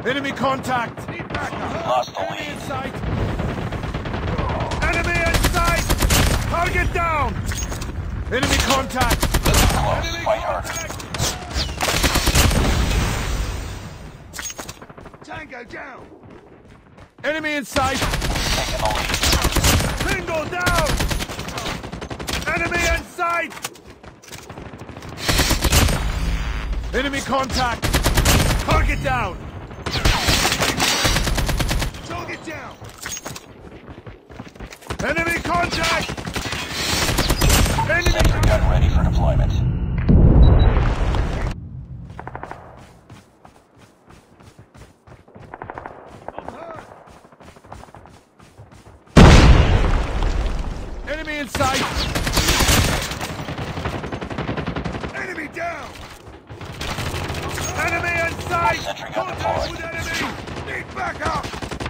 Enemy contact! Lost the Enemy in lead. sight! Enemy in sight! Target down! Enemy contact! Close. Enemy Fight harder. contact! Tango down! Enemy in sight! Taking the lead. Single down! Enemy in sight! Enemy contact! Target down! Target down! Enemy contact! Enemy Sentry gun ready for deployment. Enemy in sight! Enemy down! Enemy in sight! Sentry gun Contact deployed. with enemy! Need backup!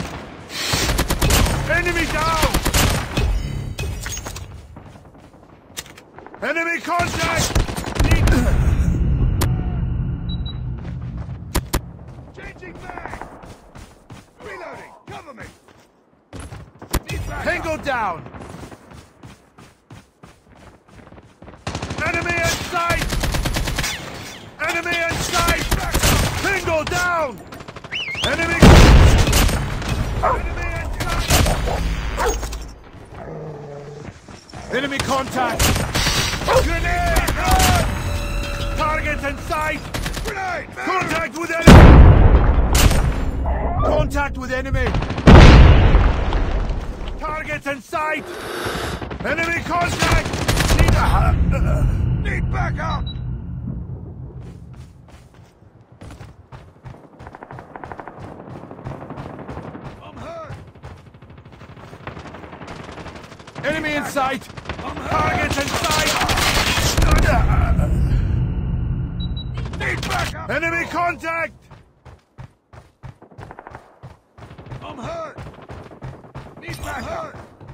Enemy down! Enemy contact! Need... Changing mag! Reloading! Cover me! Need backup! Tango down! Enemy in sight! Enemy in sight! Tango down! Enemy... Enemy in sight! Enemy contact! Grenade! Target in sight! Grenade! Contact with enemy! Contact with enemy! Target in sight! Enemy contact! Need backup! I'm hurt! Enemy in sight! Target in sight! Need backup! Enemy contact! I'm hurt! Need backup!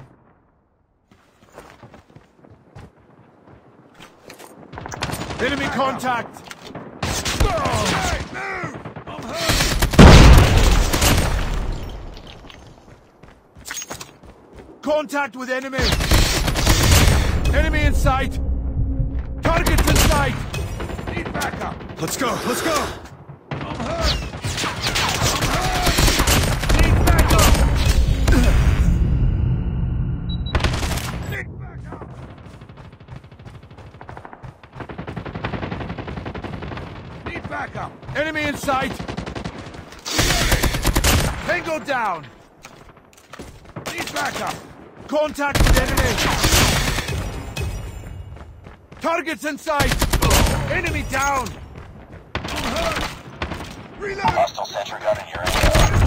Enemy contact! Hey, move! I'm hurt! Contact with enemy! Enemy in sight! Targets in sight! Need backup! Let's go! Let's go! I'm hurt! I'm hurt! Need backup! Need backup! Need backup! Enemy in sight! Tango down! Need backup! Contact with enemy! Targets in sight! Enemy down! I'm hurt! Reload! Hostile sentry gun in your area.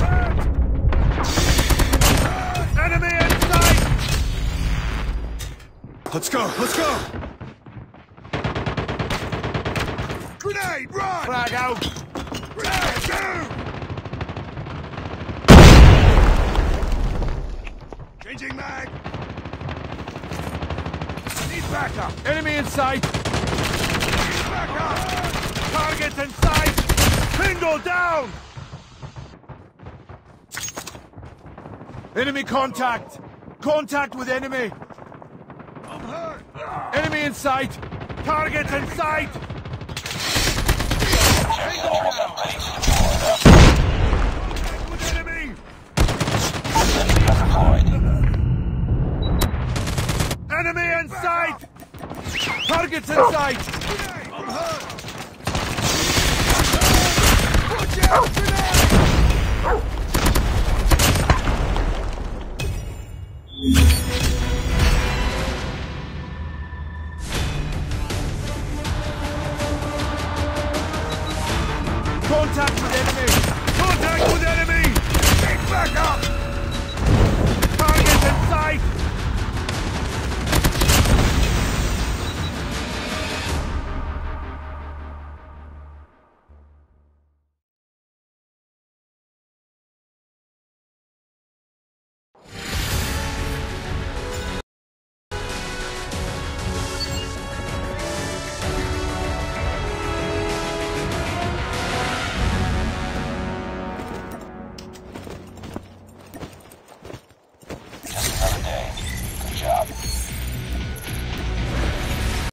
Enemy in sight! Let's go! Let's go! Grenade! Run! Flag out! Grenade! Shoot! Changing mag! Need backup! Enemy in sight! Need backup! Target in sight! Bingo down! Enemy contact! Contact with enemy! I'm hurt! Enemy in sight! Target in sight! Sentry gun ready to deploy. Contact with enemy! Sentry gun deployed. Enemy in sight! Targets in sight! I'm hurt! Watch out! Grenade!